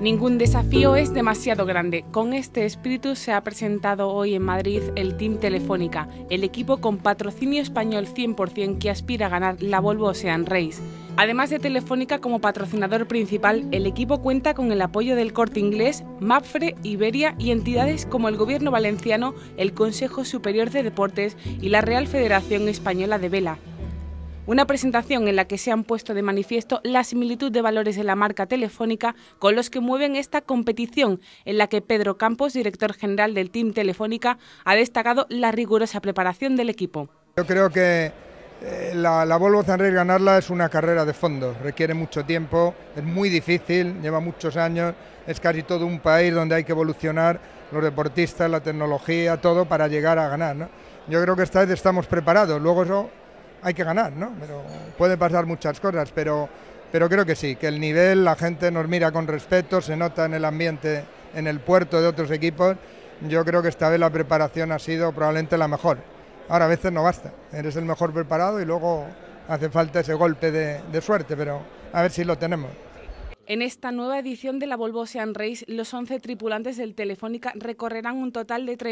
Ningún desafío es demasiado grande. Con este espíritu se ha presentado hoy en Madrid el Team Telefónica, el equipo con patrocinio español 100% que aspira a ganar la Volvo Ocean Race. Además de Telefónica como patrocinador principal, el equipo cuenta con el apoyo del Corte Inglés, Mapfre, Iberia y entidades como el Gobierno Valenciano, el Consejo Superior de Deportes y la Real Federación Española de Vela. Una presentación en la que se han puesto de manifiesto la similitud de valores de la marca Telefónica con los que mueven esta competición, en la que Pedro Campos, director general del Team Telefónica, ha destacado la rigurosa preparación del equipo. Yo creo que la Volvo Ocean Race ganarla es una carrera de fondo, requiere mucho tiempo, es muy difícil, lleva muchos años, es casi todo un país donde hay que evolucionar los deportistas, la tecnología, todo para llegar a ganar, ¿no? Yo creo que esta vez estamos preparados, luego eso hay que ganar, ¿no? Pero puede pasar muchas cosas, pero creo que sí, que el nivel, la gente nos mira con respeto, se nota en el ambiente, en el puerto de otros equipos. Yo creo que esta vez la preparación ha sido probablemente la mejor. Ahora a veces no basta, eres el mejor preparado y luego hace falta ese golpe de suerte, pero a ver si lo tenemos. En esta nueva edición de la Volvo Ocean Race, los 11 tripulantes del Telefónica recorrerán un total de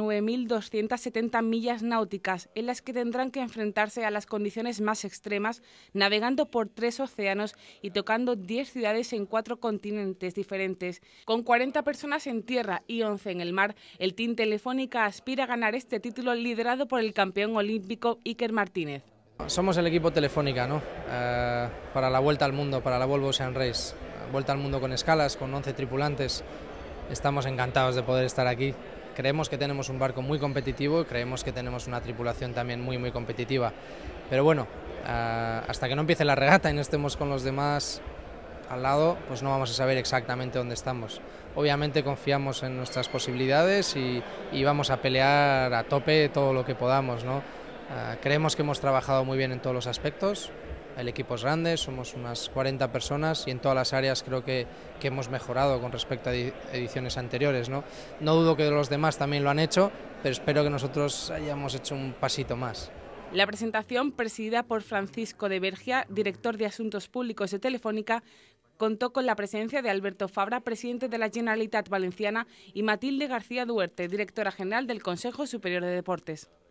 39.270 millas náuticas, en las que tendrán que enfrentarse a las condiciones más extremas, navegando por 3 océanos y tocando 10 ciudades en 4 continentes diferentes. Con 40 personas en tierra y 11 en el mar, el Team Telefónica aspira a ganar este título liderado por el campeón olímpico Iker Martínez. Somos el equipo Telefónica, ¿no? Para la Vuelta al Mundo, para la Volvo Ocean Race. Vuelta al Mundo con escalas, con 11 tripulantes. Estamos encantados de poder estar aquí. Creemos que tenemos un barco muy competitivo y creemos que tenemos una tripulación también muy competitiva. Pero bueno, hasta que no empiece la regata y no estemos con los demás al lado, pues no vamos a saber exactamente dónde estamos. Obviamente confiamos en nuestras posibilidades y vamos a pelear a tope todo lo que podamos, ¿no? Creemos que hemos trabajado muy bien en todos los aspectos. El equipo es grande, somos unas 40 personas y en todas las áreas creo que hemos mejorado con respecto a ediciones anteriores, ¿no? No dudo que los demás también lo han hecho, pero espero que nosotros hayamos hecho un pasito más. La presentación, presidida por Francisco de Bergia, director de Asuntos Públicos de Telefónica, contó con la presencia de Alberto Fabra, presidente de la Generalitat Valenciana, y Matilde García Duerte, directora general del Consejo Superior de Deportes.